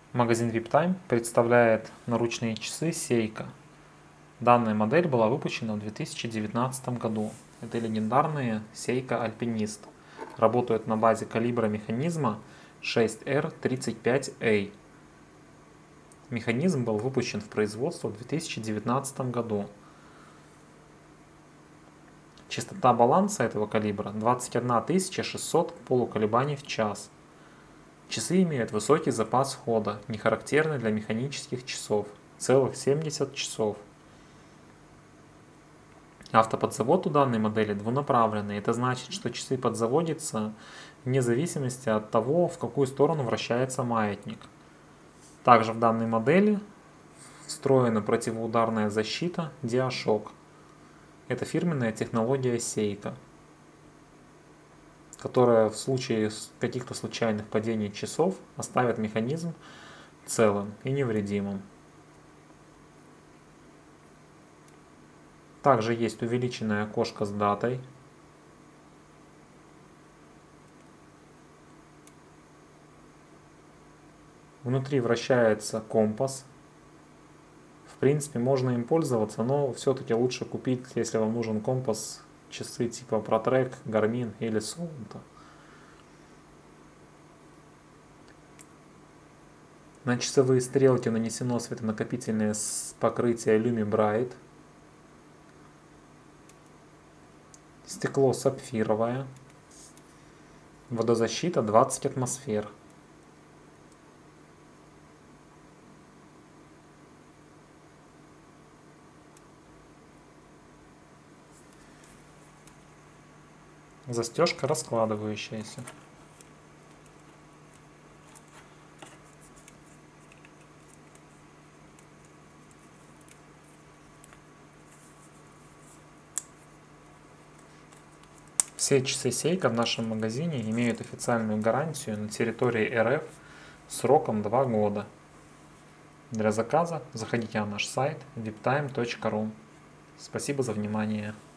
Магазин VIPtime представляет наручные часы Seiko. Данная модель была выпущена в 2019 году. Это легендарные Seiko Alpinist. Работают на базе калибра механизма 6R35A. Механизм был выпущен в производство в 2019 году. Частота баланса этого калибра 21 600 полуколебаний в час. Часы имеют высокий запас хода, не характерный для механических часов, целых 70 часов. Автоподзавод у данной модели двунаправленный. Это значит, что часы подзаводятся вне зависимости от того, в какую сторону вращается маятник. Также в данной модели встроена противоударная защита DiaShock. Это фирменная технология Seiko, которая в случае каких-то случайных падений часов оставит механизм целым и невредимым. Также есть увеличенное окошко с датой. Внутри вращается компас. В принципе, можно им пользоваться, но все-таки лучше купить, если вам нужен компас, часы типа ProTrack, Garmin или Solent. На часовые стрелки нанесено светонакопительное покрытие LumiBrite. Стекло сапфировое. Водозащита 20 атмосфер. Застежка раскладывающаяся. Все часы Seiko в нашем магазине имеют официальную гарантию на территории РФ сроком 2 года. Для заказа заходите на наш сайт viptime.ru. Спасибо за внимание.